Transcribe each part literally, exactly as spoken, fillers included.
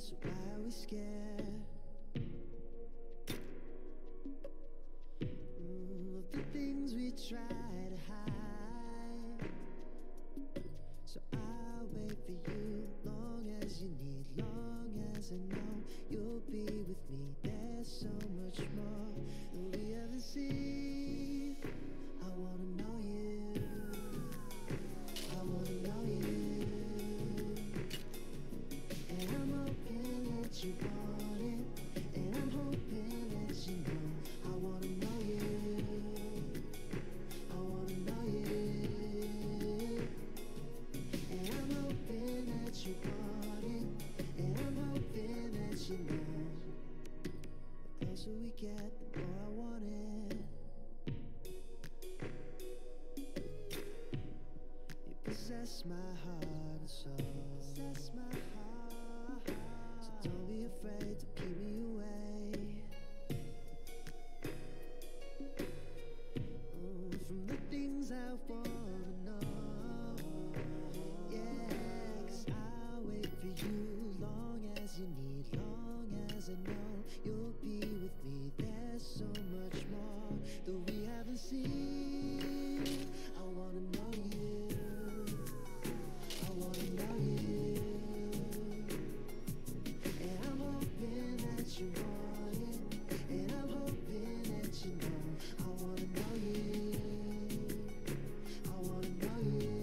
So why are we scared? Mm, of the things we try to hide. So I'll wait for you, long as you need, long as I know you'll be with me. There's so much more that we haven't seen. I wanna know you, I wanna know you, and I'm hoping that you want it, and I'm hoping that you know. I wanna know you, I wanna know you, and I'm hoping that you want it, and I'm hoping that you know. The closer we get, the more I want it. You possess my heart and soul. Possess my heart. So don't be afraid to keep me away. Oh, from the things I wanna know. Yeah, 'cause I'll wait for you, long as you need, long as I know you'll be with me. There's so much more that we haven't seen. I wanna know you, I wanna know you, and I'm hoping that you want it, and I'm hoping that you know. I wanna know you, I wanna know you,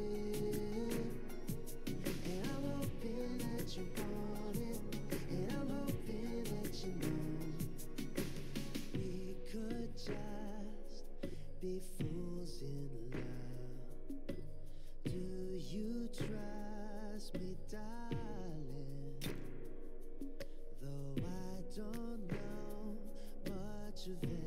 and I'm hoping that you want it, and I'm hoping that you know. We could just be fools in love. Do you trust me, darling? Though I don't know much of